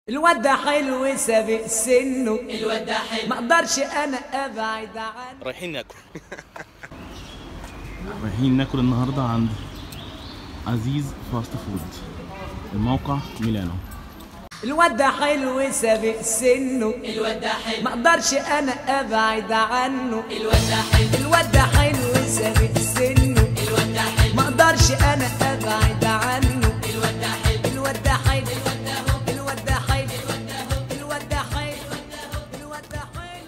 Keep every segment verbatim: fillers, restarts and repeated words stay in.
الواد ده حلو سابق سنه، الواد ده حلو ما اقدرش انا ابعد عنه. رايحين ناكل. رايحين ناكل النهارده عند عزيز فاست فود، الموقع ميلانو. الواد ده حلو سابق سنه، الواد ده حلو ما اقدرش انا ابعد عنه. الواد ده حلو الواد ده حلو سابق سنه، الواد ده حلو ما اقدرش انا ابعد عنه. الواد ده حلو الواد ده حلو، الواد ده هو الواد ده حلو، الواد ده هو الواد ده حلو، الواد ده حلو.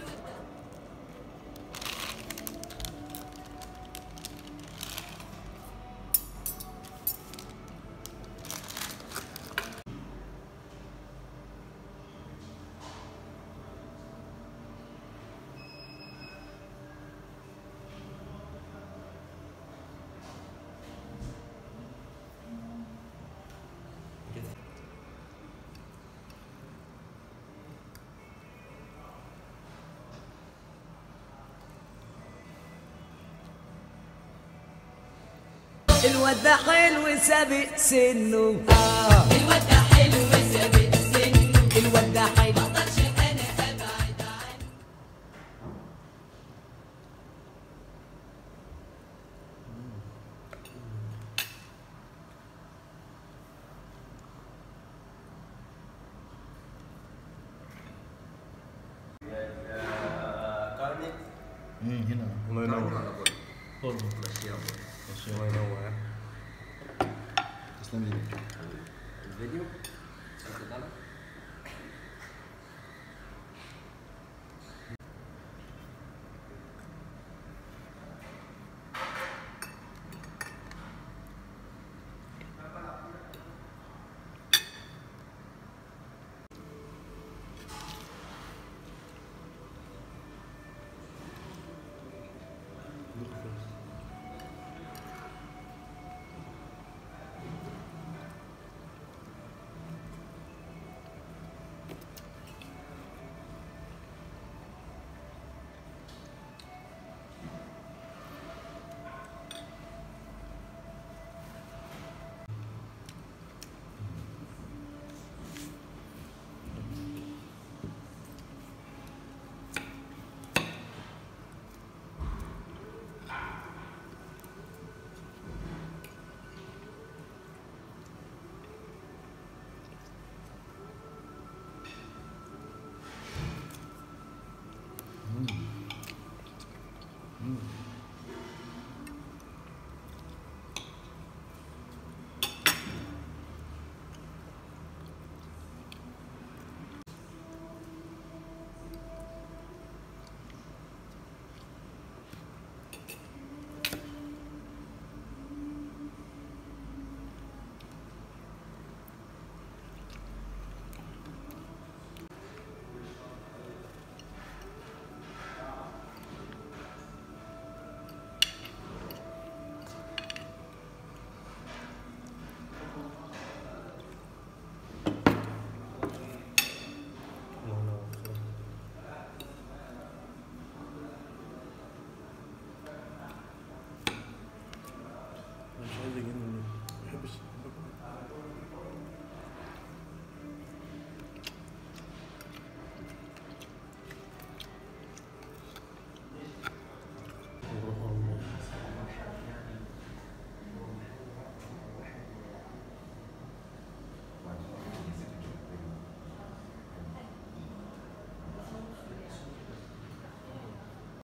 الواد ده حلو سابق سنه، آه. الواد ده حلو سابق سنه، الواد ده حلو، ما اقدرش انا ابعد عنه. امم هنا الله ينور. كله الله ينور. تسلم ايدك. الفيديو